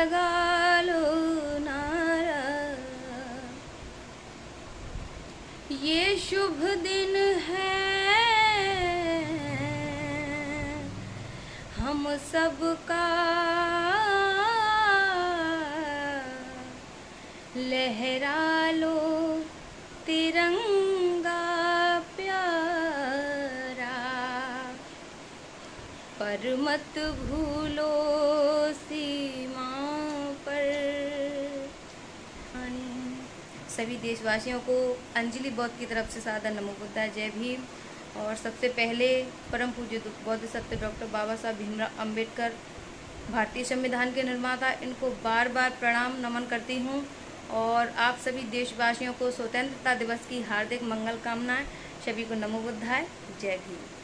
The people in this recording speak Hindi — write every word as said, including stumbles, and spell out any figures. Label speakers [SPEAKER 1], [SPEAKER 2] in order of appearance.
[SPEAKER 1] लगा लो नारा। ये शुभ दिन है हम सबका, लहरा लो तिरंगा प्यारा, पर मत भूलो सीमा पर। सभी देशवासियों को अंजलि बौद्ध की तरफ से सादर नमो बुद्धाय, जय भीम। और सबसे पहले परम पूज्य बौद्ध सत्य डॉक्टर बाबा साहब भीमराव अंबेडकर, भारतीय संविधान के निर्माता, इनको बार बार प्रणाम नमन करती हूँ। और आप सभी देशवासियों को स्वतंत्रता दिवस की हार्दिक मंगल कामनाएं। सभी को नमो बुद्धाय, जय भीम।